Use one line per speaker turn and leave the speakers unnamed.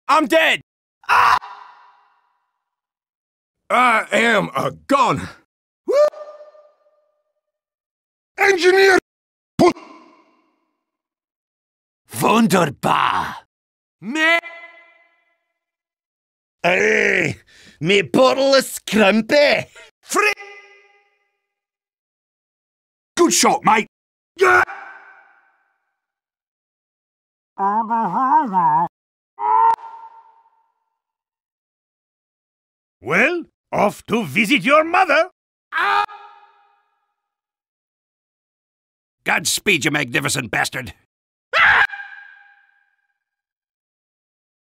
I'm dead!
I am a goner. Engineer!
Wunderbar! Me!
Hey, me bottle of scrumpy.
Free! Good shot, mate!
Yeah!
Well, off to visit your mother.
Godspeed, you magnificent bastard!